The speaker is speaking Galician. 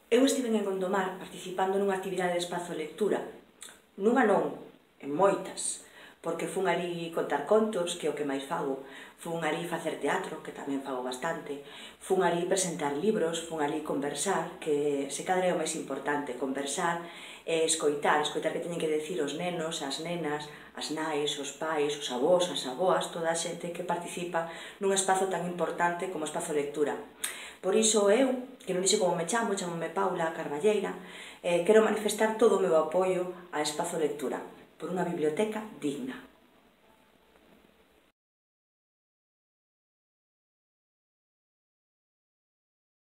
Eu estive en Gondomar participando nunha actividade de espazo de lectura. Nunha non, en moitas, porque fun ali contar contos, que é o que máis fago, fun ali facer teatro, que tamén fago bastante, fun ali presentar libros, fun ali conversar, que se cadra é o máis importante, conversar e escoitar que teñen que decir os nenos, as nenas, as nais, os pais, os avós, as aboas, toda a xente que participa nun espazo tan importante como o espazo de lectura. Por iso eu, que non dixo como me chamo, chamome Paula Carballeira, quero manifestar todo o meu apoio a Espazo Lectura, por unha biblioteca digna.